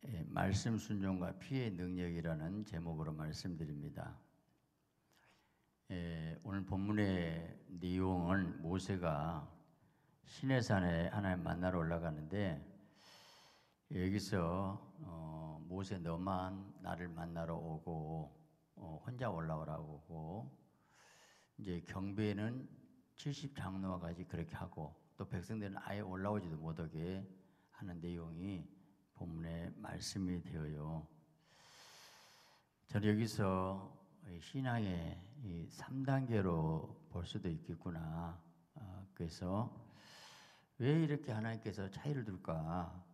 말씀 순종과 피의 능력이라는 제목으로 말씀드립니다. 오늘 본문의 내용은 모세가 시내산에 하나님 만나러 올라가는데 여기서 모세 너만 나를 만나러 오고 혼자 올라오라고 하고 이제 경배는 70장로와 같이 그렇게 하고 또 백성들은 아예 올라오지도 못하게 하는 내용이 본문에 말씀이 되어요. 저는 여기서 신앙의 3단계로 볼 수도 있겠구나. 그래서 왜 이렇게 하나님께서 차이를 둘까?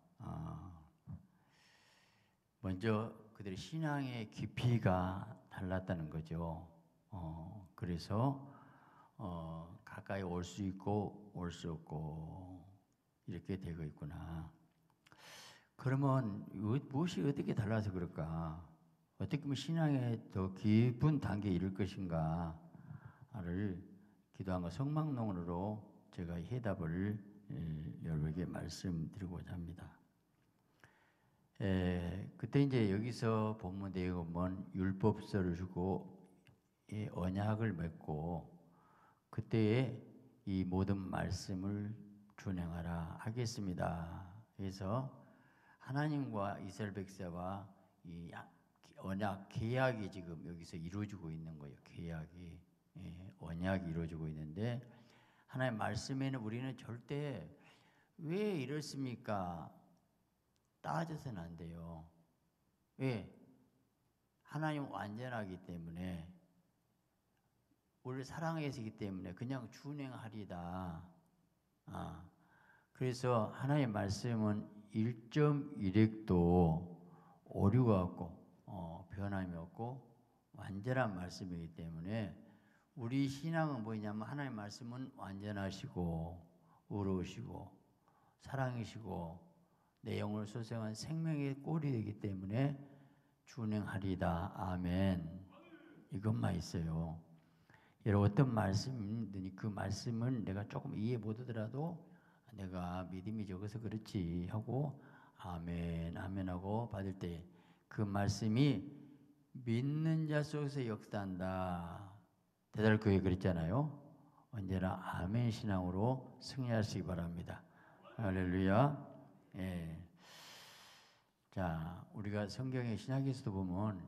먼저 그들의 신앙의 깊이가 달랐다는 거죠. 그래서 가까이 올 수 있고 올 수 없고 이렇게 되고 있구나. 그러면 무엇이 어떻게 달라서 그럴까? 어떻게 보면 신앙의 더 깊은 단계에 이를 것인가를 기도한 것 성막론으로 제가 해답을 여러분에게 말씀드리고자 합니다. 그때 이제 여기서 본문 내용은 보면 율법서를 주고 언약을 맺고 그때에 이 모든 말씀을 준행하라 하겠습니다. 그래서 하나님과 이스라엘 백성과 이 언약 계약이 지금 여기서 이루어지고 있는 거예요. 계약이 언약이 이루어지고 있는데 하나님 말씀에는 우리는 절대 왜 이렇습니까? 따져서는 안 돼요. 왜? 하나님 완전하기 때문에 우리를 사랑하시기 때문에 그냥 준행하리다. 그래서 하나님의 말씀은 1.1핵도 오류가 없고 변함이 없고 완전한 말씀이기 때문에 우리 신앙은 뭐냐면 하나님의 말씀은 완전하시고 의로우시고 사랑이시고 내 영혼을 소생한 생명의 꼴이 되기 때문에 준행하리다. 아멘. 이것만 있어요. 여러분 어떤 말씀이든지 그 말씀을 내가 조금 이해 못하더라도 내가 믿음이 적어서 그렇지 하고 아멘 아멘 하고 받을 때 그 말씀이 믿는 자 속에서 역사한다. 대달교회 그랬잖아요. 언제나 아멘 신앙으로 승리하시기 바랍니다. 할렐루야. 예. 자, 우리가 성경의 신약에서도 보면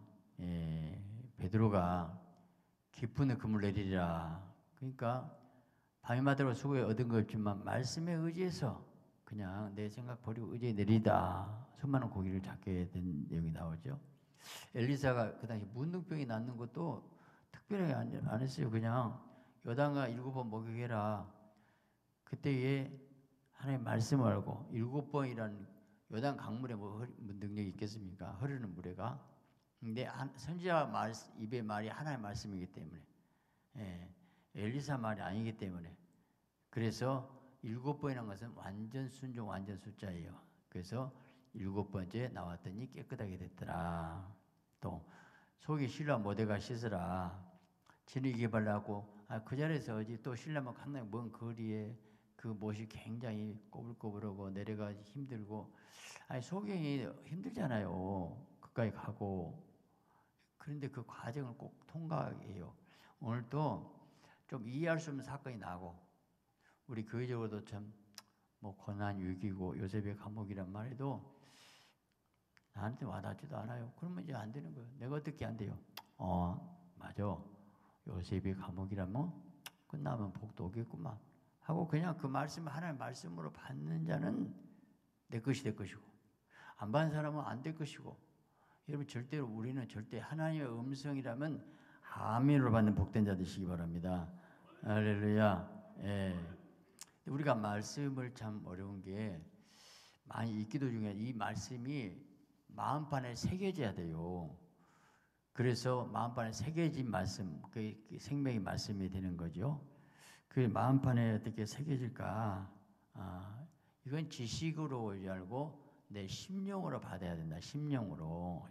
베드로가 깊은 금을 내리라. 그러니까 밤이마다로 수고에 얻은 것 없지만 말씀에 의지해서 그냥 내 생각 버리고 의지에 내리다 수많은 고기를 잡게 된 내용이 나오죠. 엘리사가 그 당시 문둥병이 낫는 것도 특별하게 안 했어요. 그냥 여당아 7번 목욕해라. 그때에 하나님 말씀을 알고 7번이라는 여당 강물에 뭐 능력이 있겠습니까? 흐르는 물에가. 근데 선지자 입의 말이 하나님의 말씀이기 때문에 엘리사 말이 아니기 때문에 그래서 7번이라는 것은 완전 순종 완전 숫자예요. 그래서 7번째 나왔더니 깨끗하게 됐더라. 또 속이 신라 모대가 씻으라. 진흙이 개발하고 그 자리에서 어디 또 신라만 강남에 먼 거리에 그 못이 굉장히 꼬불꼬불하고 내려가기 힘들고 소경이 힘들잖아요. 그까지 가고 그런데 그 과정을 꼭 통과해요. 오늘도 좀 이해할 수 없는 사건이 나고 우리 교회적으로도 참 뭐 고난 위기고 요셉의 감옥이란 말에도 나한테 와닿지도 않아요. 그러면 이제 안 되는 거예요. 내가 어떻게 안 돼요? 맞아. 요셉의 감옥이라면 끝나면 복도 오겠구만 하고 그냥 그 말씀 하나의 말씀으로 받는 자는 내 것이 될 것이고 안 받는 사람은 안 될 것이고 여러분 절대로 우리는 절대 하나님의 음성이라면 아멘으로 받는 복된 자 되시기 바랍니다. 할렐루야. 우리가 말씀을 참 어려운 게 많이 읽기도 중에 이 말씀이 마음판에 새겨져야 돼요. 그래서 마음판에 새겨진 말씀, 그 생명의 말씀이 되는 거죠. 그 마음판에 어떻게 새겨질까? 이건 지식으로 알고 내 심령으로 받아야 된다. 심령으로.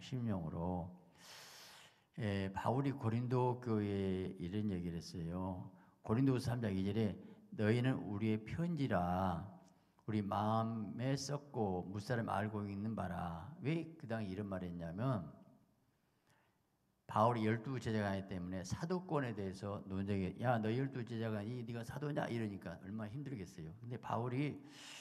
바울이 고린도 교회에 이런 얘기를 했어요. 고린도후서 3장 2절에 너희는 우리의 편지라 우리 마음에 썩고 무사람 알고 있는 바라. 왜 그 당시 이런 말을 했냐면 바울이 12제자가 때문에 사도권에 대해서 논쟁에 야 너 12제자가 네가 사도냐 이러니까 얼마나 힘들겠어요. 근데 바울이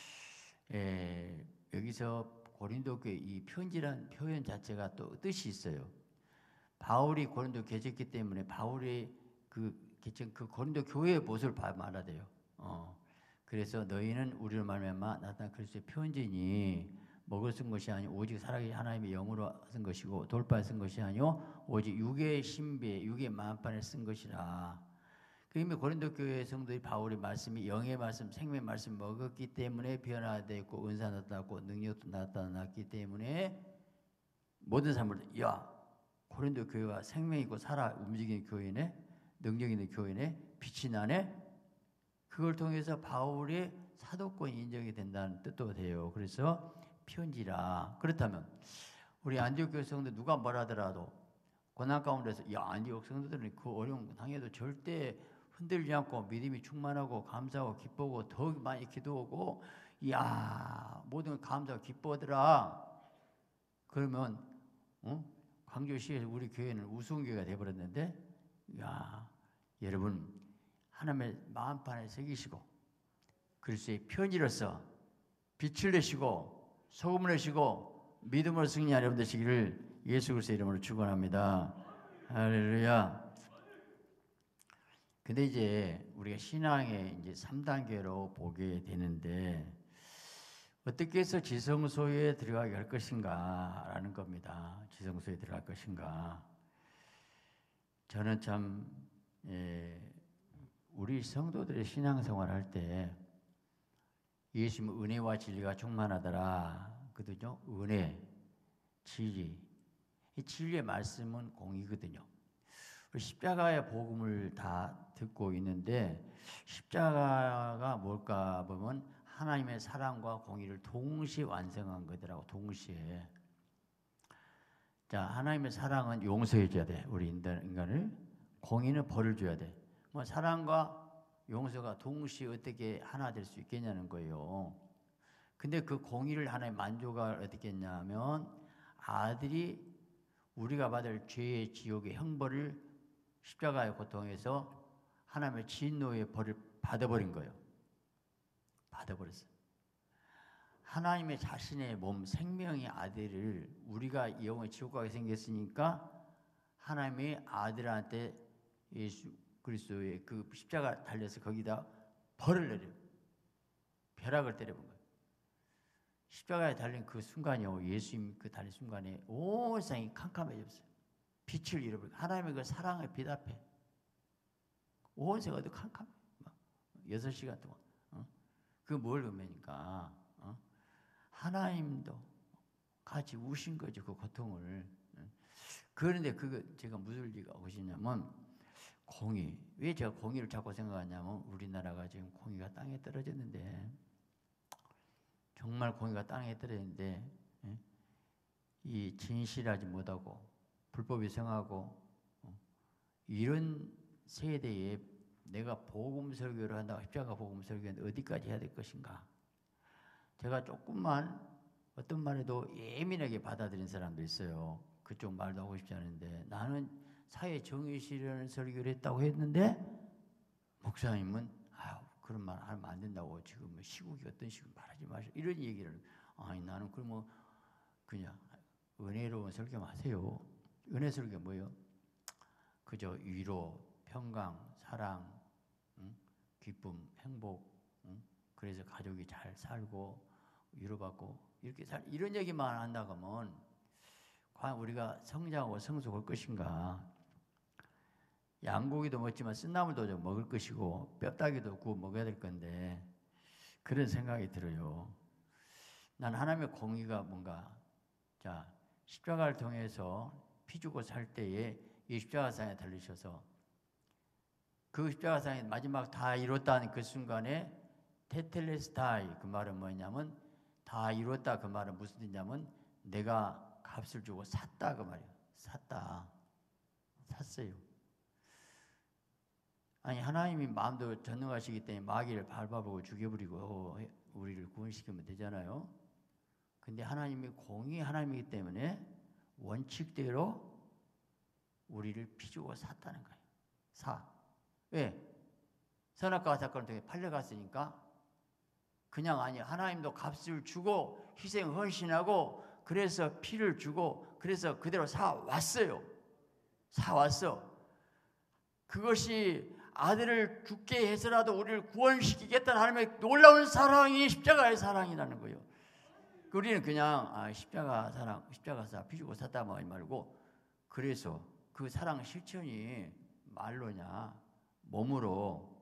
여기서 고린도 교회 이 편지란 표현 자체가 또 뜻이 있어요. 바울이 고린도 개척했기 때문에 바울이 그 고린도 교회의 모습을 말하대요. 그래서 너희는 우리를 말미암아 나타난 그리스도의 편지니 먹을 쓴 것이 아니오 오직 살아계신 하나님의 영으로 쓴 것이고 돌파에 쓴 것이 아니오 오직 육의 신비에 육의 만판에 쓴 것이라. 그러면 고린도 교회 성도들이 바울의 말씀이 영의 말씀, 생명의 말씀 먹었기 때문에 변화되고 은사 나타났고 능력도 나타났기 때문에 모든 사람들 야 고린도 교회가 생명 있고 살아 움직이는 교회네, 능력 있는 교회네, 빛이 나네. 그걸 통해서 바울의 사도권이 인정이 된다는 뜻도 돼요. 그래서 편지라. 그렇다면 우리 안디옥 교회 성도 누가 뭐라 하더라도 고난 가운데서 야 안디옥 성도들은 그 어려운 당해도 절대 흔들리지 않고 믿음이 충만하고 감사하고 기쁘고 더 많이 기도하고 야 모든 걸 감사하고 기뻐하더라. 그러면 광주시에서 우리 교회는 우스운교회가 되어버렸는데 야 여러분 하나님의 마음판에 새기시고 그리스도의 편지로서 빛을 내시고 소금을 내시고 믿음으로 승리하는 여러분 되시기를 예수 그리스도의 이름으로 축원합니다. 할렐루야. 근데 이제 우리가 신앙의 이제 3단계로 보게 되는데 어떻게 해서 지성소에 들어가게 할 것인가라는 겁니다. 지성소에 들어갈 것인가. 저는 참 우리 성도들의 신앙생활 할 때 예수님 은혜와 진리가 충만하더라. 그거든요. 은혜, 진리. 이 진리의 말씀은 공이거든요. 십자가의 복음을 다 듣고 있는데 십자가가 뭘까 보면 하나님의 사랑과 공의를 동시에 완성한 거더라고. 동시에. 자, 하나님의 사랑은 용서해 줘야 돼. 우리 인간을. 공의는 벌을 줘야 돼. 뭐 사랑과 용서가 동시에 어떻게 하나 될 수 있겠냐는 거예요. 근데 그 공의를 하나의 만족을 어떻게 했냐면 아들이 우리가 받을 죄의 지옥의 형벌을 십자가의 고통에서 하나님의 진노의 벌을 받아버린 거예요. 받아버렸어요. 하나님의 자신의 몸, 생명의 아들을 우리가 영원히 지옥 가게 생겼으니까 하나님의 아들한테 예수 그리스도의 그 십자가 달려서 거기다 벌을 내려요. 벼락을 때려본 거예요. 십자가에 달린 그 순간이요. 예수님 그 달린 순간에 온 세상이 캄캄해졌어요. 빛을 잃어버리고 하나님의 그 사랑의 빛 앞에 온 세상이 캄캄해. 6시간 동안. 그 뭘 의미니까 하나님도 같이 우신 거죠. 그 고통을. 그런데 그거 제가 무슨 리가 오시냐면 공의. 왜 제가 공의를 자꾸 생각하냐면 우리나라가 지금 공의가 땅에 떨어졌는데 정말 공의가 땅에 떨어졌는데 이 진실하지 못하고 불법이 성하고 이런 세대에 내가 복음 설교를 한다고 십자가 복음 설교는 어디까지 해야 될 것인가? 제가 조금만 어떤 말에도 예민하게 받아들인 사람도 있어요. 그쪽 말도 하고 싶지 않은데 나는 사회 정의 실현을 설교를 했다고 했는데 목사님은 그런 말 하면 안 된다고 지금 시국이 어떤 시국 말하지 마시오 이런 얘기를 아니 나는 그러면 그냥 은혜로운 설교 마세요. 은혜 설교 뭐예요? 그저 위로, 평강, 사랑, 기쁨, 행복, 그래서 가족이 잘 살고 위로받고 이렇게 이런 얘기만 한다고 하면 과연 우리가 성장하고 성숙할 것인가? 양고기도 먹지만 쓴나물도 좀 먹을 것이고 뼈다귀도 구워 먹어야 될 건데 그런 생각이 들어요. 난 하나님의 공의가 뭔가 자 십자가를 통해서 피 주고 살 때에 이 십자가상에 달리셔서 그 십자가상에 마지막 다 이뤘다는 그 순간에 테텔레스타이 그 말은 뭐냐면 다 이뤘다 그 말은 무슨 뜻이냐면 내가 값을 주고 샀다 그 말이에요. 샀다. 샀어요. 아니 하나님이 마음도 전능하시기 때문에 마귀를 밟아보고 죽여버리고 우리를 구원시키면 되잖아요. 근데 하나님이 공의 하나님이기 때문에 원칙대로 우리를 피주고 샀다는 거예요. 왜? 선악과 사건을 통해 팔려갔으니까. 그냥 아니야. 하나님도 값을 주고 희생 헌신하고 그래서 피를 주고 그래서 그대로 사왔어요. 사왔어. 그것이 아들을 죽게 해서라도 우리를 구원시키겠다는 하나님의 놀라운 사랑이 십자가의 사랑이라는 거예요. 우리는 그냥 십자가 사랑, 십자가 사 피주고 샀다 말고 그래서 그 사랑 실천이 말로냐 몸으로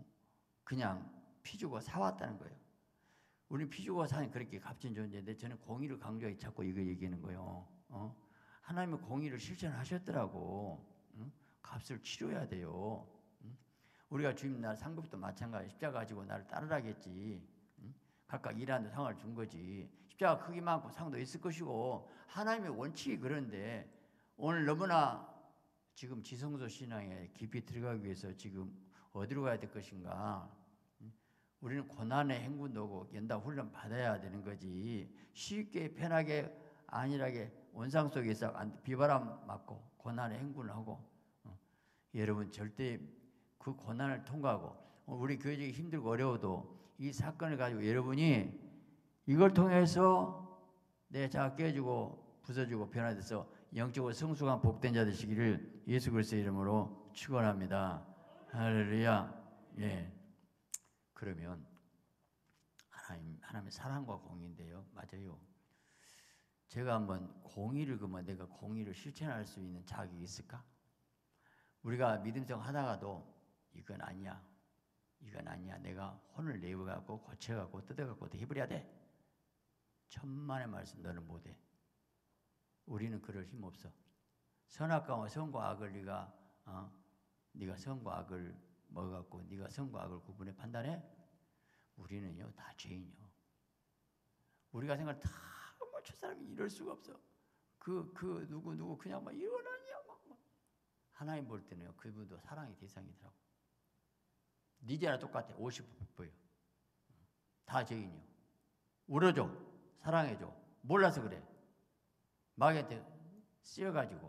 그냥 피주고 사왔다는 거예요. 우리는 피주고 사는 그렇게 값진 존재인데 저는 공의를 강조하기 자꾸 이거 얘기하는 거예요. 하나님은 공의를 실천하셨더라고. 값을 치러야 돼요. 우리가 주님 날 상급도 마찬가지. 십자가 가지고 나를 따르라겠지. 각각 일하는 상을 준 거지. 십자가 크기만큼 상도 있을 것이고 하나님의 원칙이 그런데 오늘 너무나 지금 지성소 신앙에 깊이 들어가기 위해서 지금 어디로 가야 될 것인가? 우리는 고난의 행군도 오고 연다 훈련 받아야 되는 거지. 쉽게 편하게 안일하게 원상 속에서 비바람 맞고 고난의 행군을 하고 여러분 절대 그 고난을 통과하고 우리 교회적이 힘들고 어려워도 이 사건을 가지고 여러분이 이걸 통해서 내 자가 깨지고 부서지고 변화돼서 영적으로 성숙한 복된 자 되시기를 예수 그리스도의 이름으로 축원합니다. 할렐루야. 예. 그러면 하나님의 사랑과 공의인데요. 맞아요. 제가 한번 공의를 그러면 내가 공의를 실천할 수 있는 자격이 있을까? 우리가 믿음생 하다가도 이건 아니야. 내가 혼을 내어갖고 고쳐갖고 뜯어갖고 해버려야 돼. 천만의 말씀 너는 못해. 우리는 그럴 힘 없어. 선악과 선과 악을 네가 선과 악을 먹어갖고 네가 선과 악을 구분해 판단해? 우리는요 다 죄인이요. 우리가 생각을 다 저 사람이 이럴 수가 없어. 그 누구 그냥 막 이러느냐 막. 하나님 볼 때는요 그분도 사랑의 대상이더라고. 네 죄나 똑같아. 50%예요. 다 죄인이요. 울어줘. 사랑해줘. 몰라서 그래. 마귀한테 쓰여가지고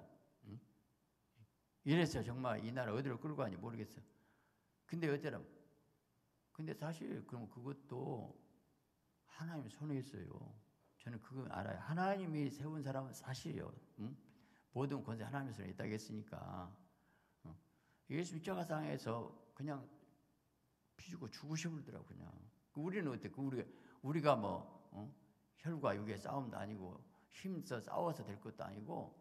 이래서 정말 이 나라 어디로 끌고 가는지 모르겠어. 근데 어쩌라. 근데 사실 그럼 그것도 하나님 손에 있어요. 저는 그거 알아요. 하나님이 세운 사람은 사실이요. 모든 권세 하나님 손에 있다고 했으니까. 예수 십자가상에서 그냥 피주고 죽으셔버리더라고 그냥. 우리는 어때? 우리가 뭐 혈과 육의 싸움도 아니고 힘써 싸워서 될 것도 아니고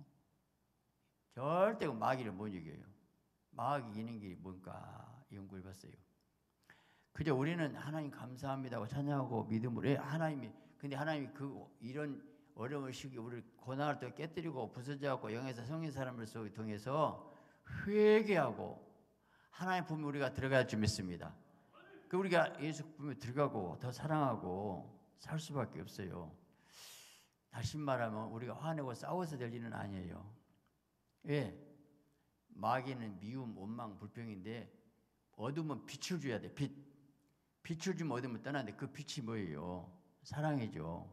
절대 마귀를 못 이겨요. 마귀 이기는 길이 뭔가 연구해봤어요. 그저 우리는 하나님 감사합니다고 찬양하고 믿음으로 근데 하나님이 이런 어려운 시기 우리를 고난을 또 깨뜨리고 부서져갖고 영에서 성인 사람을 통해서 회개하고 하나님 품에 우리가 들어갈 줄 믿습니다. 우리가 예수 품에 들어가고 더 사랑하고 살 수밖에 없어요. 다시 말하면 우리가 화내고 싸워서 될 일은 아니에요. 왜? 마귀는 미움, 원망, 불평인데 어둠은 빛을 줘야 돼. 빛을 주면 어둠은 떠나는데 그 빛이 뭐예요? 사랑이죠.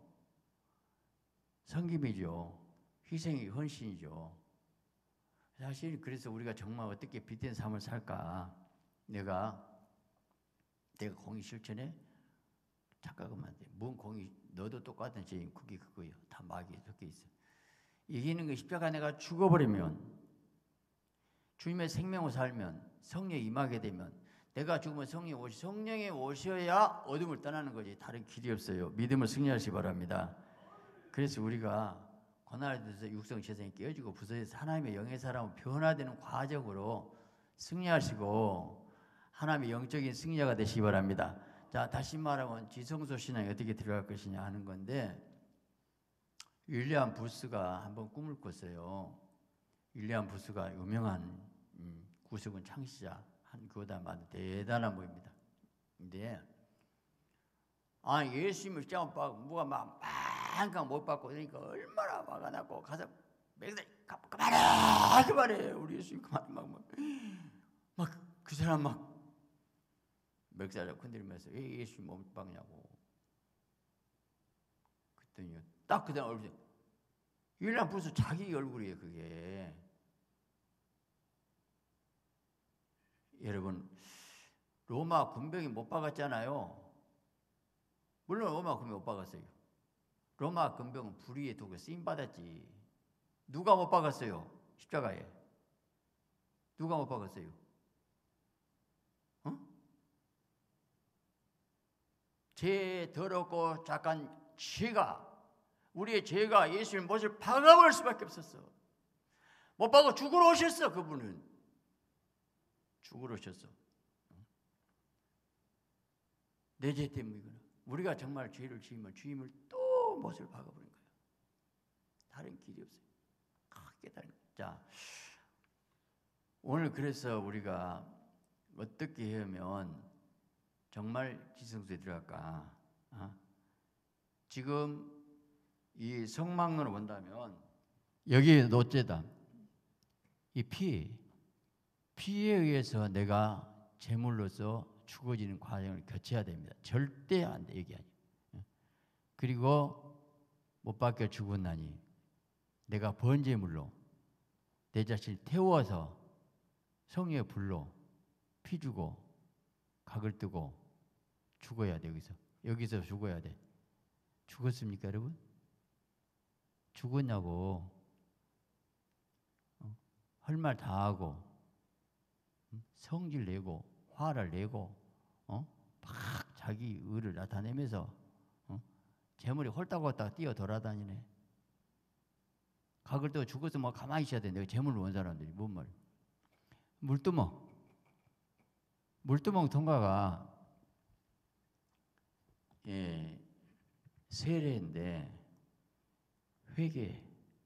섬김이죠. 희생이 헌신이죠. 사실 그래서 우리가 정말 어떻게 빛된 삶을 살까? 내가 공의 실천해? 착각하면 안 돼. 뭔 공의? 너도 똑같은 죄인 그게 그거예요. 다 마귀에 섞여 있어. 이기는 거 십자가 내가 죽어버리면 주님의 생명을 살면 성령이 임하게 되면 내가 죽으면 성령이 오셔야 어둠을 떠나는 거지 다른 길이 없어요. 믿음을 승리하시기 바랍니다. 그래서 우리가 고난을 들어서 육성 재성이 깨어지고 부서져서 하나님의 영의 사람은 변화되는 과정으로 승리하시고 하나님의 영적인 승리자가 되시기 바랍니다. 자, 다시 말하면 지성소 신앙이 어떻게 들어갈 것이냐 하는 건데 윌리엄 부스가 한번 꿈을 꿨어요. 윌리엄 부스가 유명한 구석은 창시자 한 교단만 대단한 분입니다. 근데 예수님을 십자가 못 받고 뭐가 막 한강 못 받고 그러니까 얼마나 화가 나고 가서 그만해 우리 예수님 그만 막 그 사람 막 멱살을 건드리면서 왜 예수님 못 박냐고. 그랬더니 딱 그 다음 얼굴에 일랑 벌써 자기 얼굴이에요 그게. 여러분 로마 군병이 못 박았잖아요. 물론 로마 군병이 못 박았어요. 로마 군병은 불의의 도구에 쓰임받았지. 누가 못 박았어요? 십자가에. 누가 못 박았어요? 어? 죄 더럽고 착한 죄가, 우리의 죄가 예수님 못을 박아버릴 수밖에 없었어. 못 박아 죽으러 오셨어. 그분은 죽으러 오셨어. 내 죄 때문이구나. 우리가 정말 죄를 지으면 주임을 또 못을 박아버린 거예요. 다른 길이 없어요. 깨달은 거예요. 자, 오늘 그래서 우리가 어떻게 하면 정말 지성소에 들어갈까? 지금 이 성막론을 본다면 여기 노제다. 이 피에 의해서 내가 제물로서 죽어지는 과정을 거쳐야 됩니다. 절대 안 돼. 얘기 아니에요. 그리고 못 박혀 죽었나니 내가 번제물로 내 자신을 태워서 성령의 불로 피 주고 각을 뜨고 죽어야 돼. 여기서 죽어야 돼. 죽었습니까 여러분? 죽었냐고. 할 말 다 하고 성질 내고 화를 내고 막 자기 의를 나타내면서 재물이 홀딱홀딱 뛰어 돌아다니네. 각을 떠 죽어서 뭐 가만히 있어야 돼. 내가 재물을 원 사람들이 뭔 말? 물두멍 통과가 세례인데 회개.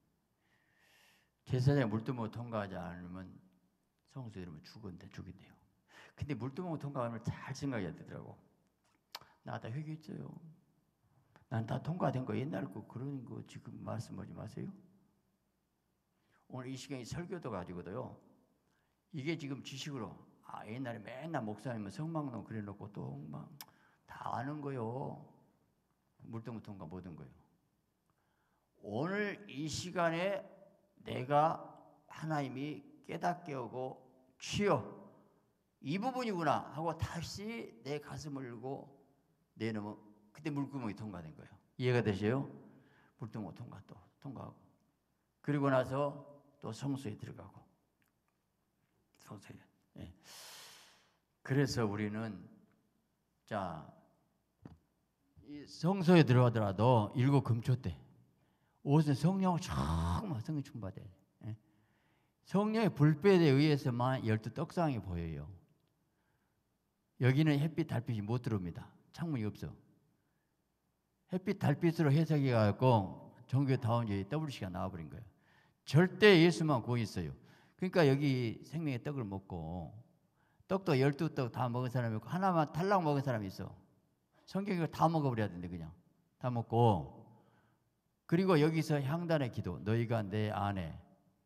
제사장이 물두멍 통과하지 않으면 성수에 들으면 죽인대요. 근데 물두멍 통과하면 잘 생각해야 되더라고. 나 다 회개했어요. 난 다 통과된 거 옛날 거 그런 거 지금 말씀하지 마세요. 오늘 이 시간에 설교도 가지고도요. 이게 지금 지식으로 옛날에 맨날 목사님은 성막론 그래놓고 또 막 다 아는 거요. 물두멍 통과 모든 거요. 오늘 이 시간에 내가 하나님이 깨닫게 하고 주여 이 부분이구나 하고 다시 내 가슴을 열고 내놓으면 그때 물구멍이 통과된 거예요. 이해가 되세요? 물구멍 통과하고 그리고 나서 또 성소에 들어가고 성소에. 그래서 우리는 이 성소에 들어가더라도 일곱 금초 때 옷은 성령을 정말 성령 충만해. 성령의 불빛에 의해서만 12 떡상이 보여요. 여기는 햇빛, 달빛이 못 들어옵니다. 창문이 없어. 햇빛, 달빛으로 해석해 갖고 종교다운 WC가 나와버린 거예요. 절대 예수만 구원 있어요. 그러니까 여기 생명의 떡을 먹고 떡도 12떡 다 먹은 사람이 있고 하나만 탈락 먹은 사람이 있어. 성경이 다 먹어버려야 되는데 그냥 다 먹고 그리고 여기서 향단의 기도 너희가 내 안에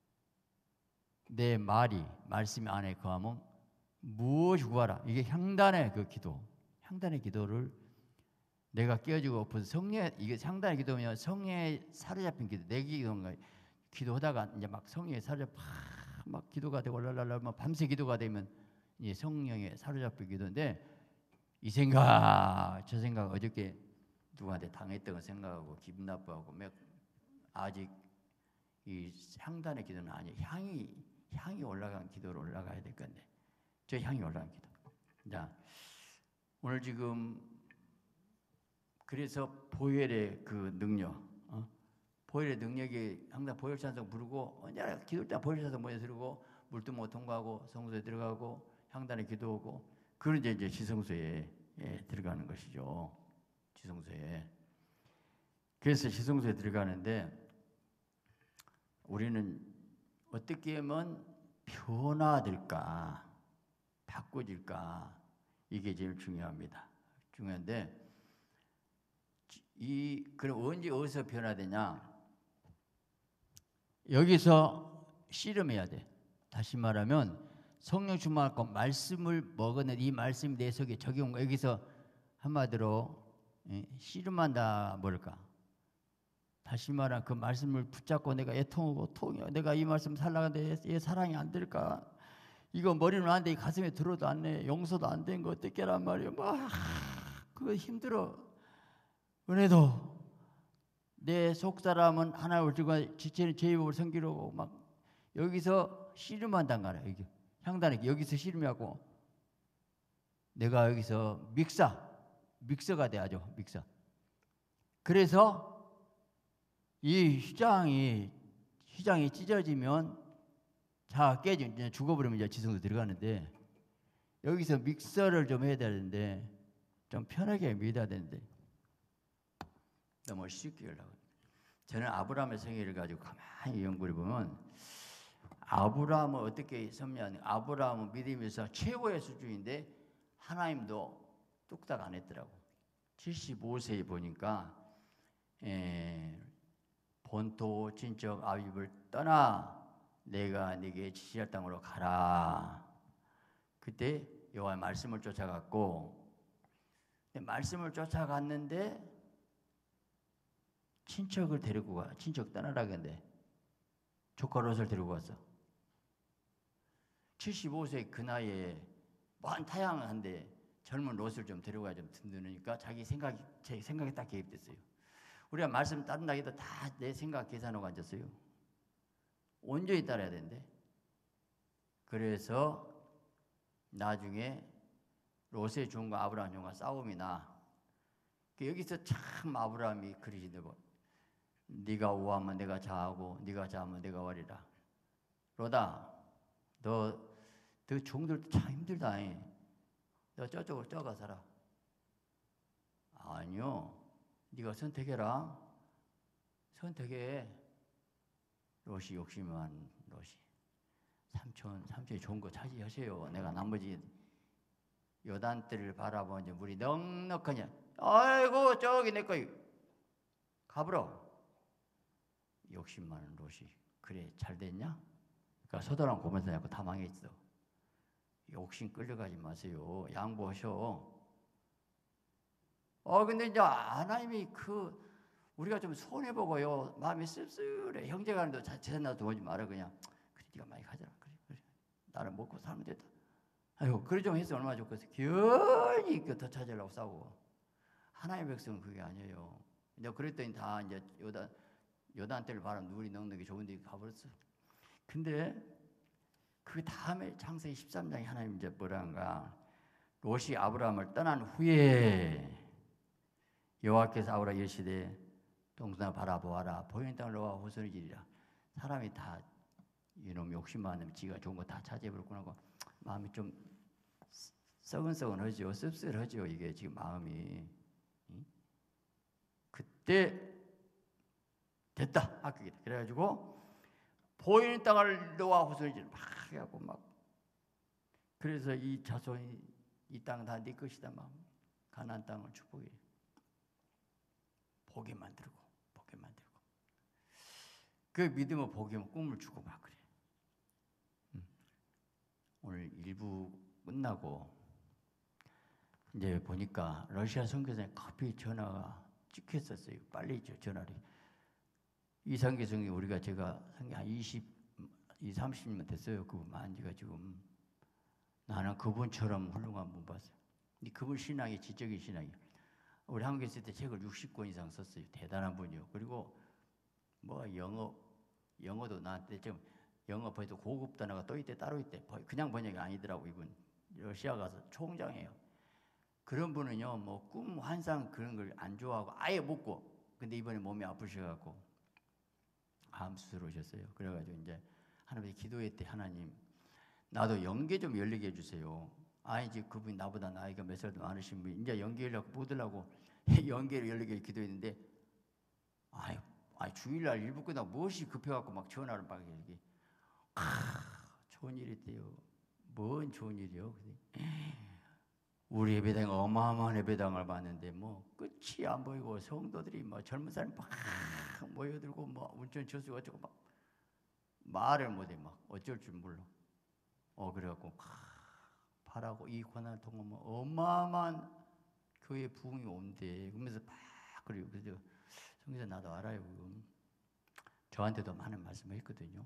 내 말씀이 안에 거하면 무엇이 구하라. 이게 향단의 그 기도. 향단의 기도를 내가 깨어지고 엎어서 성령의 이게 향단의 기도면 성령에 사로잡힌 기도. 내 기도인가 기도하다가 이제 막 성령에 사로잡 막 기도가 되고 랄랄라 막 밤새 기도가 되면 이제 성령에 사로잡힌 기도인데 이 생각 저 생각 어저께 누구한테 당했던 거 생각하고 기분 나빠하고 아직 이 향단의 기도는 아니에요. 향이 올라간 기도로 올라가야 될 건데 저 향이 올라간 기도. 자 오늘 지금 그래서 보혈의 그 능력, 보혈의 능력이 항상 보혈 찬송 부르고 언제나 기도할 때 보혈 찬송 먼저 들고 물두멍 통과하고 성소에 들어가고 향단에 기도하고 그런 이제 지성소에 들어가는 것이죠. 지성소에. 그래서 지성소에 들어가는데 우리는 어떻게 하면 변화될까, 바꿔질까 이게 제일 중요합니다. 중요한데 그럼 언제 어디서 변화되냐? 여기서 씨름해야 돼. 다시 말하면 성령 충만하고 말씀을 먹었는데 이 말씀이 내 속에 적용. 여기서 한마디로 씨름한다 뭘까? 다시 말하면 그 말씀을 붙잡고 내가 애통하고 내가 이 말씀 살라는데 얘 사랑이 안 될까? 이거 머리는 안 돼, 가슴에 들어도 안 돼, 용서도 안 된 거 어떻게란 말이야. 막 그거 힘들어. 은혜도 내 속사람은 하나님을 주고 지체는 제 입을 섬기려고 막 여기서 씨름한단 말이야. 여기 향단에 여기서 씨름하고 내가 여기서 믹서가 돼야죠. 믹서. 그래서 이 휘장이 찢어지면 자 깨지면 이제 죽어버리면 이제 지성도 들어가는데 여기서 믹서를 좀 해야 되는데 좀 편하게 믿어야 되는데 너무 쉽게 하려고. 저는 아브라함의 생애를 가지고 가만히 연구해 보면 아브라함은 어떻게 섭리하는? 아브라함은 믿으면서 최고의 수준인데 하나님도 뚝딱 안 했더라고. 75세에 보니까 본토 친척 아비집을 떠나 내가 네게 지시할 땅으로 가라. 그때 여호와의 말씀을 쫓아갔고 말씀을 쫓아갔는데 친척을 데리고 가. 친척 떠나라 그랬는데 조카 롯을 데리고 갔어. 75세 그 나이에 먼 타향한데 젊은 롯을 좀 데려가야 좀 든든하니까 제 생각이 딱 개입됐어요. 우리가 말씀 따른다기도 다 내 생각 계산하고 앉았어요. 온전히 따라야 되는데. 그래서 나중에 롯의 종과 아브라함 종과 싸움이 나. 여기서 참 아브라함이 그러시대 뭐. 네가 우하면 내가 자하고 네가 자하면 내가 와리라. 롯아, 너 종들도 참 힘들다. 너 저쪽으로 쪄가 살아. 아니요. 네가 선택해라. 선택해. 롯이 욕심만 롯이. 삼촌이 좋은 거 차지하세요. 내가 나머지 요단들을 바라보면 이제 물이 넉넉하냐. 아이고 저기 내 거요. 가불어. 욕심 많은 롯이. 그래 잘 됐냐? 그러니까 서도랑 고면서 자꾸 다 망했어. 욕심 끌려가지 마세요. 양보하셔. 근데 이제 하나님이 우리가 좀 손해보고요. 마음이 씁쓸해. 형제가 하는데 재산 나도 오지 마라 그냥. 그래 네가 많이 가져라. 그래. 나를 먹고 살면 됐다. 아이고 그래 좀 했으면 얼마나 좋겠어. 괜히 더 찾으려고 싸우고. 하나님의 백성은 그게 아니에요. 이제 그랬더니 다 이제 요단 때를 바람 누리 넉넉히 좋은 데 가버렸어. 근데 그 다음에 창세기 13장에 하나님 이제 뭐란가. 롯이 아브라함을 떠난 후에 여호와께서 아브라 이르시되 동산을 바라보아라. 보이는 땅을 너와 후손이 지리라. 사람이 다 이놈 욕심 많으면 지가 좋은 거 다 차지해버렸구나 하고 마음이 좀 썩은썩은하죠. 씁쓸하죠. 이게 지금 마음이. 그때 됐다. 합격이다. 그래가지고 보이는 땅을 너와 후손이 지리라. 막 해갖고 막 그래서 이 자손이 이 땅 다 네 것이다. 막 가나안 땅을 축복해. 보게 만들고 그 믿음을 보게 꿈을 주고 막 그래. 오늘 1부 끝나고 이제 보니까 러시아 선교사에 커피 전화가 찍혔었어요. 빨리 전화를. 이 선교사님이 제가 한 30년 됐어요. 그분 만지가 지금. 나는 그분처럼 훌륭한 분 봤어요. 그분 신앙이 지적인 신앙이에요. 우리 한국에 있을 때 책을 60권 이상 썼어요. 대단한 분이요. 그리고 뭐 영어도 나한테 지금 영어 벌써 고급 단어가 또 있대 따로 있대. 그냥 번역이 아니더라고. 이분 러시아 가서 총장이에요. 그런 분은요 뭐 꿈 환상 그런 걸 안 좋아하고 아예 못 꿔. 근데 이번에 몸이 아프셔갖고 암 수술하셨어요. 그래가지고 이제 하나님께 기도했대. 하나님 나도 연계 좀 열리게 해주세요. 이제 그분이 나보다 나이가 몇 살도 많으신 분이 이제 연계 열려고 못 하려고 연계를 열리게 기도했는데 주일날 일부 끝나고 무엇이 급해갖고 막 전화를 막 이렇게 좋은 일이 있대요. 뭔 좋은 일이요? 우리 예배당 어마어마한 예배당을 봤는데 뭐 끝이 안 보이고 성도들이 뭐 젊은 사람이 막 모여들고 뭐 운전 저수 어쩌고 막 말을 못해 막 어쩔 줄 몰라. 그래갖고 바라고 이 고난을 통하면 어마어마한 교회 부흥이 온대. 그러면서 막 그래요. 그래서 성기사 나도 알아요. 그건. 저한테도 많은 말씀을 했거든요.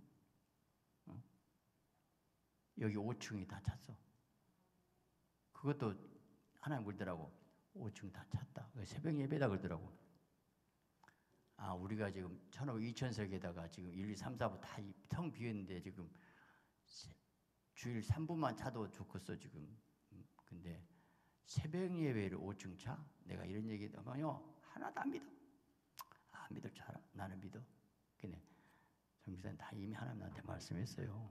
여기 5층이 다 찼어. 그것도 하나님 그러더라고. 5층 다 찼다. 새벽 예배다 그러더라고. 우리가 지금 1500, 2000석에다가 지금 1, 2, 3, 4부 다 텅 비었는데 지금 주일 3부만 차도 좋겠어 지금. 근데 새벽 예배를 5층 차? 내가 이런 얘기 하면요 하나도 안 믿어. 믿을 줄 알아. 나는 믿어. 근데 정기사는 다 이미 하나님 나한테 말씀했어요.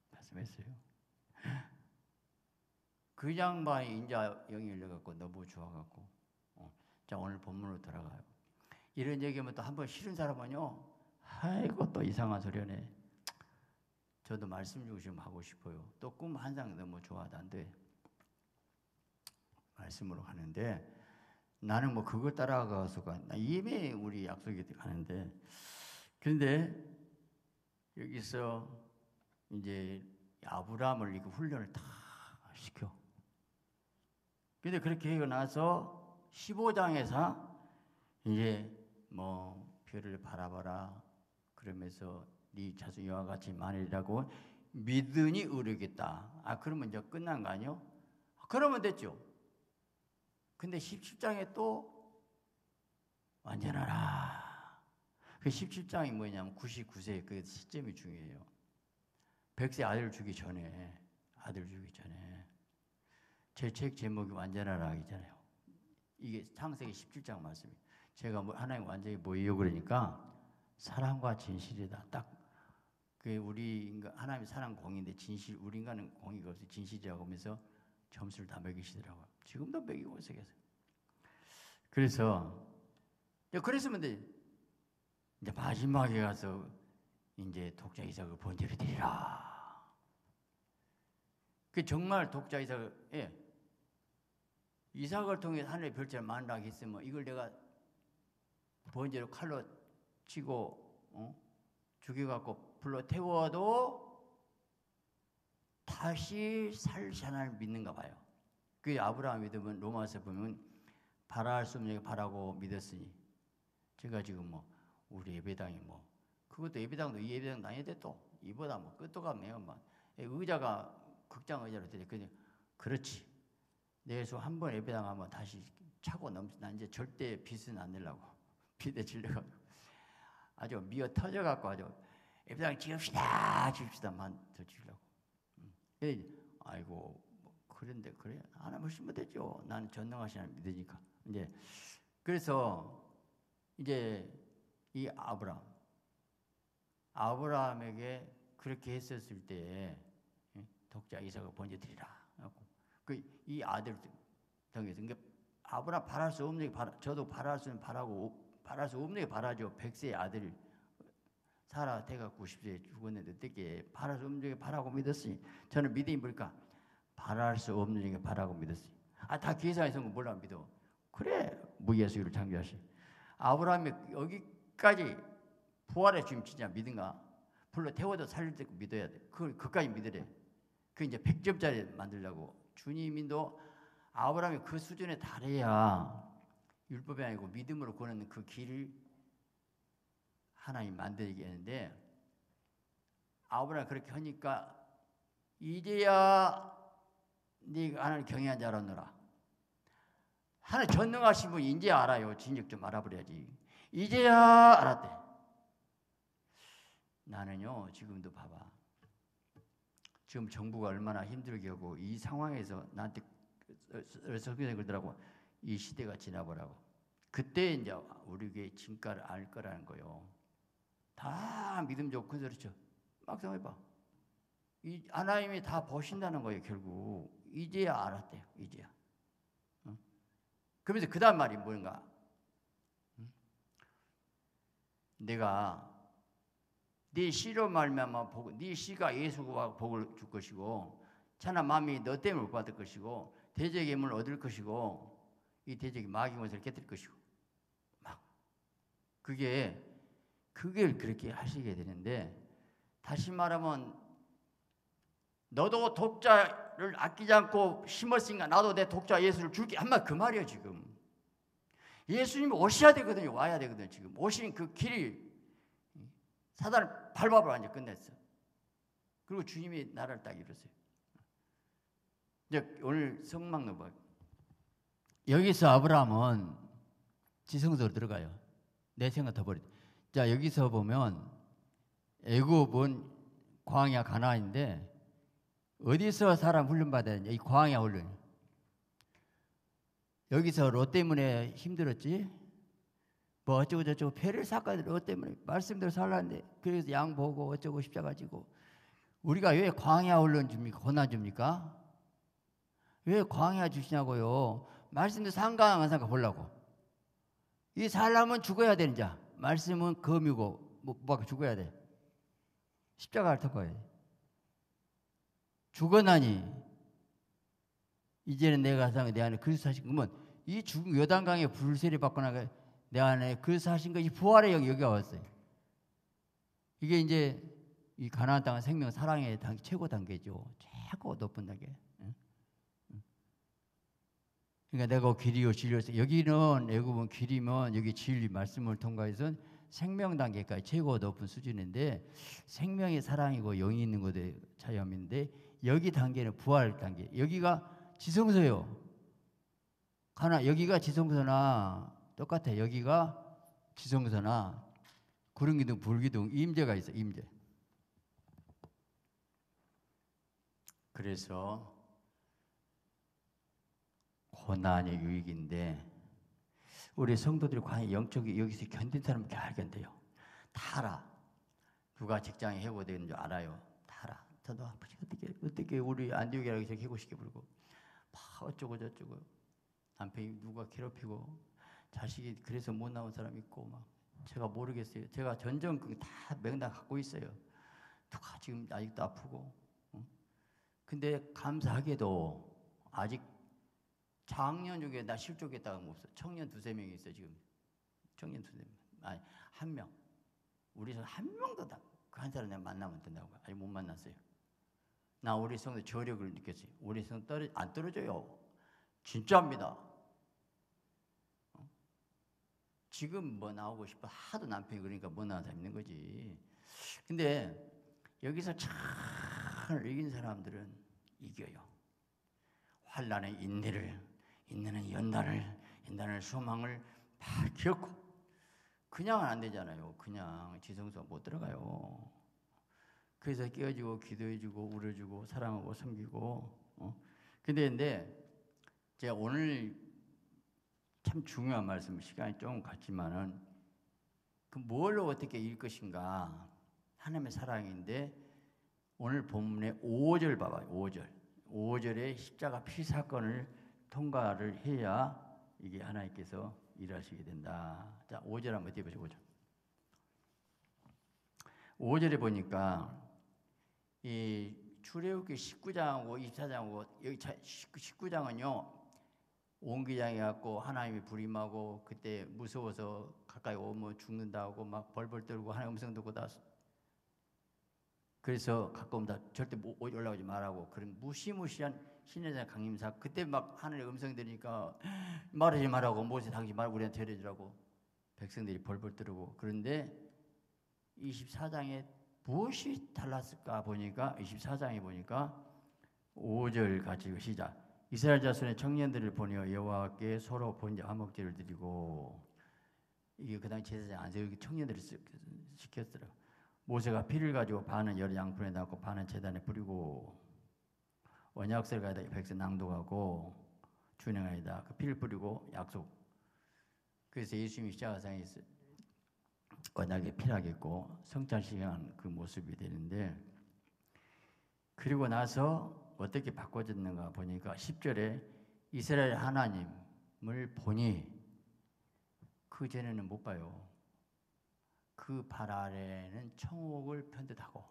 그 양반이 인자 영이 열려갖고 너무 좋아갖고 자 오늘 본문으로 돌아가요. 이런 얘기하면 또 한번 싫은 사람은요 아이고 또 이상한 소리네. 저도 말씀 좀 하고 싶어요. 또 꿈 한 상 너무 좋아하던데 말씀으로 가는데 나는 뭐 그걸 따라가서가 이미 우리 약속이 가는데 그런데 여기서 이제 아브라함을 이렇게 훈련을 다 시켜. 근데 그렇게 하고 나서 15장에서 이제 뭐 별을 바라봐라 그러면서 네 자손 이와 같이 많으리라고 믿으니 의롭겠다. 그러면 이제 끝난 거 아니요? 그러면 됐죠. 근데 17장에 또 완전하라. 그 17장이 뭐냐면 99세 그 시점이 중요해요. 100세 아들 주기 전에 제 책 제목이 완전하라 이잖아요. 이게 창세기 17장 말씀이에요. 제가 하나님 완전히 뭐예요 그러니까 사랑과 진실이다. 딱 그 우리 인간 하나님 사랑 공인데 진실 우리 인간은 공의가 없어요. 진실이라고 하면서 점수를 다 매기시더라고요. 지금도 매기고 있어요. 그래서 그랬으면 이제 마지막에 가서 이제 독자 이삭을 번제를 드리라. 그 정말 독자 이삭을 이삭을 통해 하늘의 별자를 만나게 했으면 이걸 내가 번제로 칼로 치고 죽여갖고 불러 태워도 다시 살시 하나님을 믿는가 봐요. 그 아브라함 믿으면 로마서 보면 바라할 수 없는 바라고 믿었으니 제가 지금 우리 예배당이 그것도 예배당도 이 예배당 다니는데 또 이보다 끝도 가면 의자가 극장 의자로 되대. 그렇지. 내에서 한 번 예배당 하면 다시 차고 난 이제 절대 빚은 안 내려고 빚에 질려가지고 아주 미어 터져갖고 아주 예배당 지읍시다만 더 지려고. 아이고 그런데 그래 하나님 하시면 되죠. 나는 전능하신 하나님 믿으니까. 이제 그래서 이제 이 아브라함에게 그렇게 했었을 때 독자 이삭을 번제 드리라. 이 아들 등에서 그러니까 아브라함 바랄 수 없는 게 저도 바랄 수는 바라고 바랄 수 없는 게 바라죠. 100세의 아들 사라 대가 90세에 죽었는데 어떻게 바랄 수 없는 게 바라고 믿었으니 저는 믿음이 뭘까? 바랄 수 없는 게 바라고 믿었으니 다 계산해서 몰라 믿어. 그래 무예수를 창조하신 아브라함이 여기까지 부활의 주님 진짜 믿은가? 불러 태워도 살릴 때 믿어야 돼. 그까지 믿으래. 그 이제 100점짜리 만들려고 주님도 아브라함이 그 수준에 달해야 율법이 아니고 믿음으로 구하는 그 길을 하나님 만들게 하는데 아브라함이 그렇게 하니까 이제야 네가 하나님 경외한 자라노라. 하나님 전능하신 분 이제 알아요. 진즉 좀 알아버려야지. 이제야 알았대. 나는요 지금도 봐봐. 지금 정부가 얼마나 힘들게 하고 이 상황에서 나한테 설교에 그러더라고. 이 시대가 지나보라고. 그때 이제 우리 교회 진가를 알 거라는 거요. 다 믿음 좋고 그렇죠. 막상 해봐. 이 하나님이 다 보신다는 거예요. 결국 이제야 알았대요. 이제야. 그러면서 그 다음 말이 뭔가? 내가 네 씨로 말미암아 네 씨가 예수가 복을 줄 것이고 천하 만민이 너 때문에 복 받을 것이고 대적의 힘을 얻을 것이고 이 대적이 마귀 원수를 깨뜨릴 것이고 막 그게 그렇게 하시게 되는데 다시 말하면 너도 독자를 아끼지 않고 심었으니까 나도 내 독자 예수를 줄게. 한 말 그 말이에요 지금. 예수님이 오셔야 되거든요. 와야 되거든요. 지금 오신 그 길이 사단을 밟아버려 완전 끝냈어. 그리고 주님이 나라를 딱 이뤘어요. 이제 오늘 성막로 봐. 여기서 아브라함은 지성소로 들어가요. 내 생각 더 버리. 자 여기서 보면 애굽은 광야 가나안인데 어디서 사람 훈련 받아야 되냐? 이 광야 훈련. 여기서 롯 때문에 힘들었지. 뭐 어쩌고 저쩌고 배를 삭가들 롯 때문에 말씀대로 살라는데 그래서 양 보고 어쩌고 십자가 지고. 우리가 왜 광야 훈련 줍니까? 고난 줍니까? 왜 광야 주시냐고요? 말씀도 상강 안 상강 보려고. 이 사람은 죽어야 되는 자. 말씀은 검이고 뭐 죽어야 돼. 십자가를 덮어야 돼. 죽어나니 이제는 내가 산 내 안에 그리스도 사신 그러면 이 죽은 요단강에 불세례 받고 나가 내 안에 그리스도 사신 것이 부활의 영이 여기가 왔어요. 이게 이제 이 가나안 땅은 생명 사랑의 단계, 최고 단계죠. 최고 높은 단계. 그러니까 내가 길이요 진리였어. 여기는 애굽은 길이면 여기 진리 말씀을 통과해서 생명 단계까지 최고 높은 수준인데 생명이 사랑이고 영이 있는 것에 차이함인데 여기 단계는 부활 단계. 여기가 지성소요. 여기가 지성소나 똑같아. 여기가 지성소나 구름기둥, 불기둥, 임재가 있어. 임재. 그래서 고난의 유익인데 우리 성도들이 과연 영적이 여기서 견딘 사람은 잘 견뎌요. 다 알아. 누가 직장에 해고되는 줄 알아요. 다 알아. 저도 어떻게 우리 안디옥이라고 해서 해고시켜 부르고 막 어쩌고 저쩌고 남편이 누가 괴롭히고 자식이 그래서 못 나온 사람 있고 막 제가 모르겠어요. 제가 전전긍 다 맥락 갖고 있어요. 누가 지금 아직도 아프고. 근데 감사하게도 아직 작년 중에 나 실족했다가 없어. 청년 두세 명이 있어 지금. 청년 두세 명. 아니 한 명. 우리서 한 명도 다 그 한 사람 내가 만나면 된다고. 아직 못 만났어요. 나 우리 성도 저력을 느꼈어요. 우리 성 안 떨어져요. 진짜입니다. 지금 뭐 나오고 싶어 하도 남편이 그러니까 못 나온 사람 있는 거지. 근데 여기서 참 이긴 사람들은 이겨요. 환난의 인내는 연단을 소망을 다 겪고 그냥은 안 되잖아요. 그냥 지성소 못 들어가요. 그래서 깨어지고 기도해주고 울어주고 사랑하고 섬기고. 근데 제가 오늘 참 중요한 말씀 시간이 좀 갔지만은 그 뭘로 어떻게 이길 것인가 하나님의 사랑인데 오늘 본문의 5절 봐봐요. 5절에 십자가 피 사건을 통과를 해야 이게 하나님께서 일하시게 된다. 자, 5절 한번 띄워보시죠. 5절에 보니까 이 출애굽기 19장하고 24장하고 여기 19장은요 옹기장이 갖고 하나님이 불임하고 그때 무서워서 가까이 오면 죽는다고 막 벌벌 떨고 하나님 음성 듣고 다 그래서 가까우면 다 절대 올라오지 말라고 그런 무시무시한 신의 자 강림사 그때 막 하늘의 음성 들으니까 말하지 말라고 모세 당신 말 우리한테 전해주라고 백성들이 벌벌 떨고 그런데 24장에 무엇이 달랐을까 보니까 24장에 보니까 5절 같이 시작 이스라엘 자손의 청년들을 보내어 여호와께 서로 번제 화목제를 드리고 이게 그 당시 제사장 안에서 청년들을 시켰더라고. 모세가 피를 가지고 반은 여러 양푼에 담고 반은 제단에 뿌리고 언약서를 가져다 백성 낭독하고 준행하이다. 그 피를 뿌리고 약속. 그래서 예수님이 십자가상에 언약의 피라겠고 성찬식한 그 모습이 되는데 그리고 나서 어떻게 바꿔졌는가 보니까 10절에 이스라엘 하나님을 보니 그 전에는 못 봐요. 그 발 아래는 청옥을 편듯하고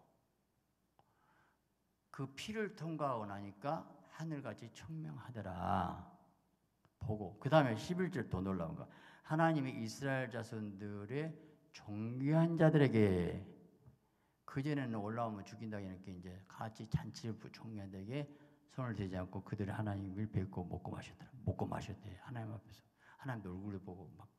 그 피를 통과하고 나니까 하늘같이 청명하더라 보고 그 다음에 11절 더 놀라운 거 하나님이 이스라엘 자손들의 존귀한 자들에게 그전에는 올라오면 죽인다 이렇게 이제 같이 잔치를 총회한다게 손을 대지 않고 그들이 하나님을 뵙고 먹고 마셨대. 하나님 앞에서 하나님 얼굴을 보고 막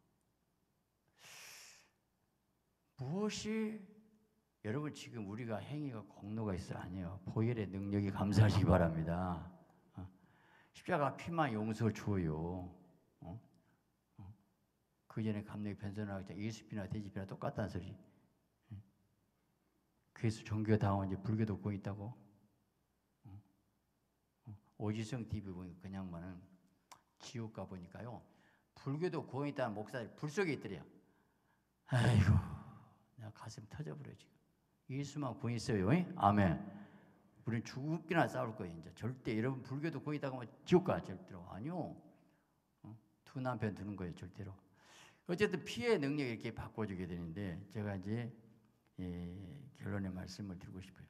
무엇이 여러분 지금 우리가 행위가 공로가 있어 아니에요. 보혈의 능력이 감사하시기 바랍니다. 십자가 피만 용서 줘요. 그 전에 감독이 변선하고 예수피나 돼지피나 똑같다는 소리. 그래서 종교가 당하고 이제 불교도 보고 있다고. 오지성 TV 보니까 그냥만은 지옥 가 보니까요. 불교도 구원 있다는 목사들이 불 속에 있더래요. 아이고, 내가 가슴 터져버려 지금. 예수만 구원 있어요. 잉? 아멘. 우리는 죽기나 싸울 거예요. 이제 절대 여러분 불교도 구원 있다고 하면 지옥 가 절대로 아니요. 두 남편 두는 거예요 절대로. 어쨌든 피해 능력이 이렇게 바꿔주게 되는데 제가 이제 결론의 말씀을 드리고 싶어요.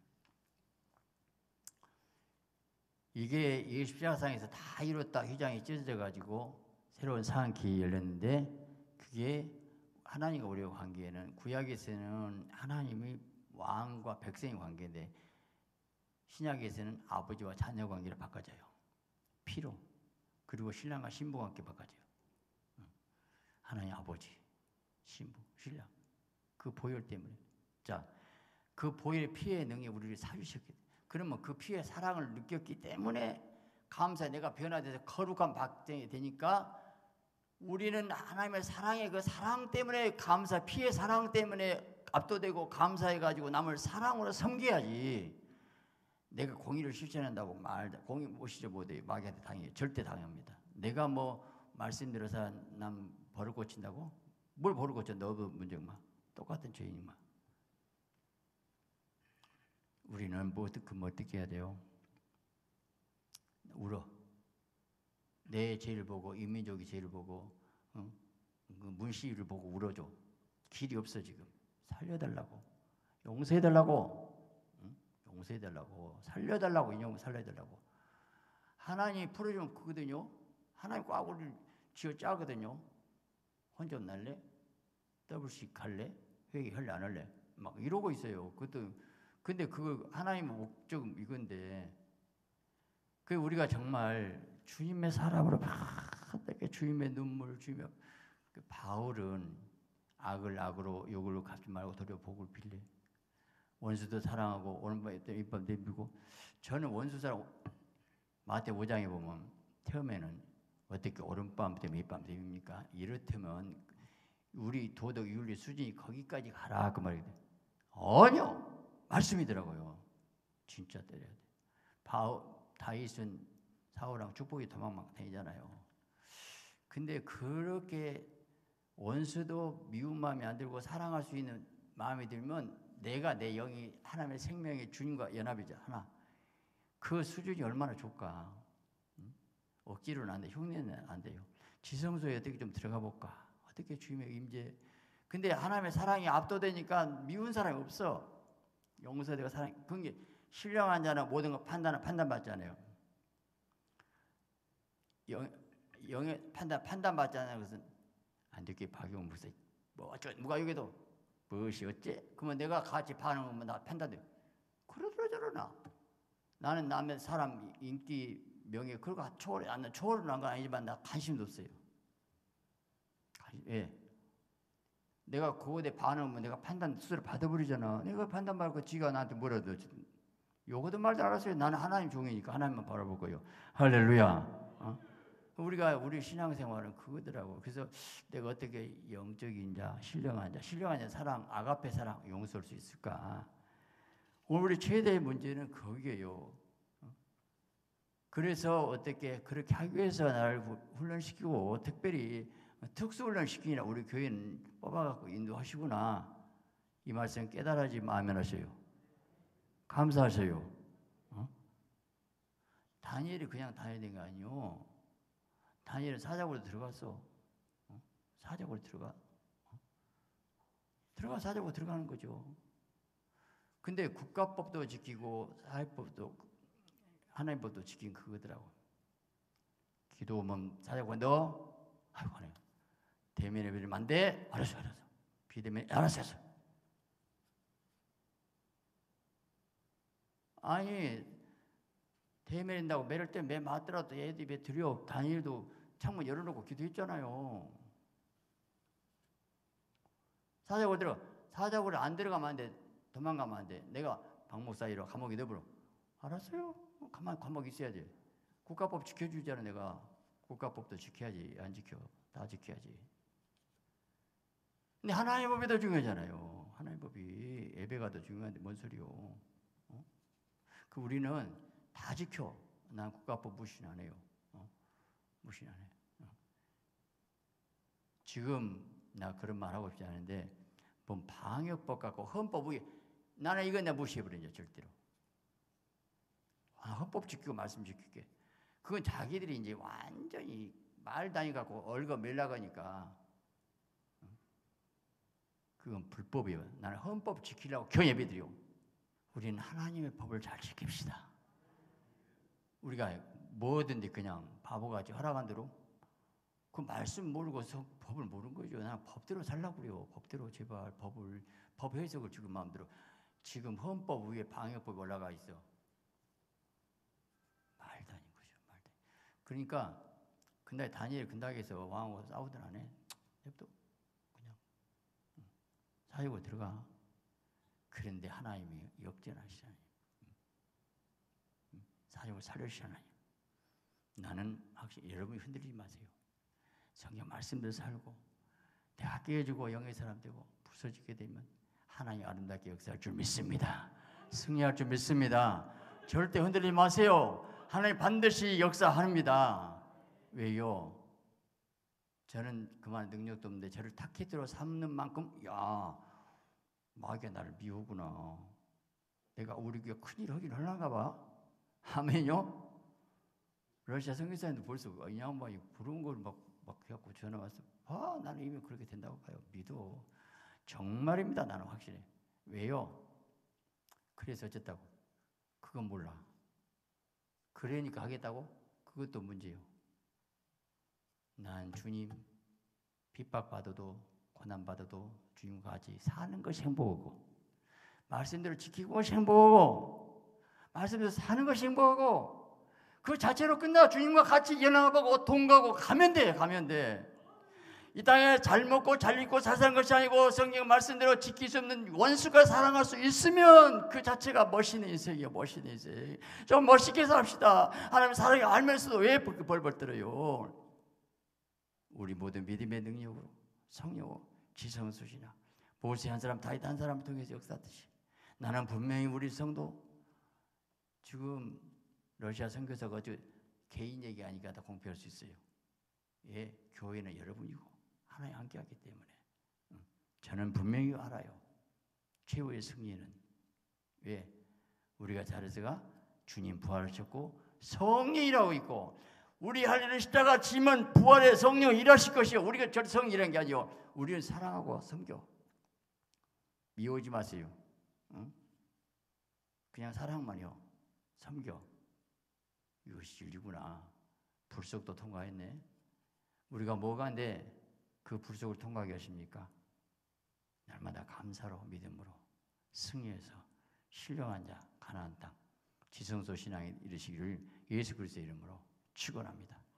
이게 이 십자가상에서 다 이뤘다 휘장이 찢어져 가지고 새로운 상한기 열렸는데 그게 하나님과 우리의 관계에는 구약에서는 하나님이 왕과 백성의 관계인데 신약에서는 아버지와 자녀 관계로 바꿔져요. 피로. 그리고 신랑과 신부와 함께 바꿔져요. 하나님 아버지, 신부, 신랑. 그 보혈 때문에. 자, 그 보혈의 피의 능력이 우리를 사주셨기 때문에. 그러면 그 피의 사랑을 느꼈기 때문에 감사해. 내가 변화돼서 거룩한 박정이 되니까 우리는 하나님의 사랑의 그 사랑 때문에 감사, 피의 사랑 때문에 압도되고 감사해가지고 남을 사랑으로 섬겨야지. 내가 공의를 실천한다고 공의 못시죠 못해요. 마귀한테 당해요. 절대 당합니다. 내가 뭐 말씀드려서 남 버릇 고친다고? 뭘 버릇 고쳐? 너도 문제만. 똑같은 죄인이만. 우리는 뭐 어떻게 해야 돼요? 울어. 내 죄를 보고 인민족이 죄를 보고 그 문시위를 보고 울어줘. 길이 없어 지금. 살려달라고. 용서해달라고. 용서해달라고. 살려달라고. 인형 살려달라고. 하나님이 풀어주면 그거든요. 하나님 꽉 우리를 쥐어짜거든요. 혼자 날래? 더블씩 갈래? 회개할래 안 할래? 막 이러고 있어요. 그것도 근데 그거 하나님의 목적은 이건데 그 우리가 정말 주님의 사람으로 막 주님의 눈물 주님의 그 바울은 악을 악으로 욕으로 갚지 말고 도리어 복을 빌래. 원수도 사랑하고 오른밤 윗밤 내비고 저는 원수 사랑 마태 5장에 보면 처음에는 어떻게 오른밤 때문에 윗밤 내빕니까? 이렇다면 우리 도덕 윤리 수준이 거기까지 가라 그 말이에요. 아니요. 말씀이더라고요. 진짜 때려야 돼. 다윗은 사울랑 축복이 도망막 다니잖아요. 근데 그렇게 원수도 미운 마음이 안 들고 사랑할 수 있는 마음이 들면 내가 내 영이 하나님의 생명의 주님과 연합이죠. 하나. 그 수준이 얼마나 좋을까. 억지로는 안 돼. 흉내는 안 돼요. 지성소에 어떻게 좀 들어가 볼까. 어떻게 주님의 임재. 근데 하나님의 사랑이 압도되니까 미운 사람이 없어. 용서되고 사랑. 그게 신령한 자는 모든 거 판단받잖아요. 영의 판단받지 않는 것은 안 되게 박용 무서. 뭐 어쩌 누가 여기도 무엇이 어째? 그러면 내가 같이 반응하면 나 판단돼. 그러더라. 나는 남의 사람 인기 명예 그런 거 초월은 한 건 아니지만 나 관심도 없어요. 예. 내가 그거에 반응하면 내가 판단 스스로 받아버리잖아. 내가 판단 받고 지가 나한테 뭐라도 요거도 말도 알았어요. 나는 하나님 종이니까 하나님만 바라볼 거예요. 할렐루야. 우리 신앙생활은 그거더라고. 그래서 내가 어떻게 영적인 자, 신령한 자 사랑, 아가페 사랑 용서할 수 있을까? 오늘 우리 최대의 문제는 거기에요. 그래서 어떻게 그렇게 하기 위해서 나를 훈련시키고 특별히 특수훈련 시키니라 우리 교회는 뽑아갖고 인도하시구나. 이 말씀 깨달아지 아멘 하세요. 감사하세요. 다니엘이 그냥 다니는 게 아니요. 다니엘은 사자굴로 들어갔어. 사자굴로 들어가. 사자굴로 들어가는 거죠. 근데 국가법도 지키고 사회법도 하나님 법도 지킨 그거더라고. 기도하면 사자굴 너 아이고 하네. 대면에 빌면 안 돼. 알았어. 비대면 알았어. 아니 대매린다고 매를 때 매 맞더라도 애들 입에 들여. 다니엘도 창문 열어놓고 기도했잖아요. 사자굴에 안 들어가면 안 돼. 도망가면 안 돼. 내가 박 목사이로 감옥에 넣어버려. 알았어요. 감옥에 있어야지. 국가법 지켜주잖아. 내가 국가법도 지켜야지. 안 지켜. 다 지켜야지. 근데 하나님의 법이 더 중요하잖아요. 하나님의 법이. 예배가 더 중요한데 뭔 소리요. 우리는 다 지켜. 난 국가법 무시 안 해요. 무시 안 해. 지금 나 그런 말 하고 싶지 않은데 뭔 방역법 갖고 헌법 위에 나는 이건 내가 무시해버리죠. 절대로. 헌법 지키고 말씀 지킬게. 그건 자기들이 이제 완전히 말 다니갖고 얼거 멜나가니까 그건 불법이에요. 나는 헌법 지키려고 교예배 드려. 우리는 하나님의 법을 잘 지킵시다. 우리가 뭐든지 그냥 바보같이 허락한 대로 그 말씀 모르고서 법을 모르는 거죠. 나는 법대로 살라고 그래요. 법대로 제발 법 해석을 지금 마음대로. 지금 헌법 위에 방역법이 올라가 있어. 말도 아닌 거죠. 말도. 그러니까 근데 다니엘 근당에서 왕하고 싸우던 안에 냅둬. 그냥 사역으로 들어가. 그런데 하나님이 역전하시잖아요. 사역을 살려주시잖아요. 나는 확실히 여러분이 흔들리지 마세요. 성경 말씀대로 살고 내가 깨어지고 영의 사람 되고 부서지게 되면 하나님 아름답게 역사할 줄 믿습니다. 승리할 줄 믿습니다. 절대 흔들리지 마세요. 하나님 반드시 역사합니다. 왜요? 저는 그만 능력도 없는데 저를 타깃으로 삼는 만큼 야 마귀가 나를 미우구나. 내가 우리 교회 큰일 하긴 하려나 봐. 아멘요? 러시아 선교사님도 벌써 이 양반이 부른 걸 막 해갖고 전화 와서 나는 이미 그렇게 된다고 봐요. 믿어. 정말입니다. 나는 확실해. 왜요? 그래서 어쨌다고? 그건 몰라. 그러니까 하겠다고? 그것도 문제예요. 난 주님 핍박받아도 고난받아도 주님과 같이 사는 것이 행복하고 말씀대로 지키고 것이 행복하고 말씀대로 사는 것이 행복하고 그 자체로 끝나. 주님과 같이 연합하고 동거하고 가면 돼. 이 땅에 잘 먹고 잘 입고 잘 사는 것이 아니고 성경 말씀대로 지킬 수 없는 원수가 사랑할 수 있으면 그 자체가 멋있는 인생이에요. 멋있는 인생. 좀 멋있게 삽시다. 하나님 사랑을 알면서도 왜 벌벌 떨어요? 우리 모든 믿음의 능력으로 성령으로 지성소시나 모세 한 사람 다윗 한 사람을 통해서 역사하듯이 나는 분명히 우리 성도 지금 러시아 선교사가 아주 개인 얘기 아니까 다 공표할 수 있어요. 예, 교회는 여러분이고 하나님 함께하기 때문에 저는 분명히 알아요. 최후의 승리는 왜? 우리가 잘해서가 주님 부활하셨고 성령이라고 있고 우리 할 일은 십자가 지면 부활의 성령 일하실 것이요. 우리가 저 성령이라는 게 아니요. 우리는 사랑하고 섬겨. 미워하지 마세요. 응? 그냥 사랑만요. 섬겨. 이것이 진리구나. 불속도 통과했네. 우리가 뭐가 한데 그 불속을 통과하게 하십니까? 날마다 감사로 믿음으로 승리해서 신령한 자 가나안 땅 지성소 신앙에 이르시기를 예수 그리스도의 이름으로 축원합니다.